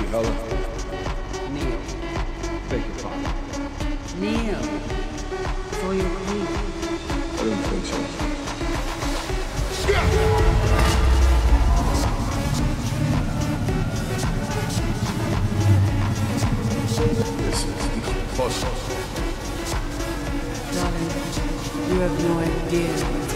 Hela? Kneel. Beg your pardon. Kneel. For your queen. I didn't think so. This is impossible. Darling, you have no idea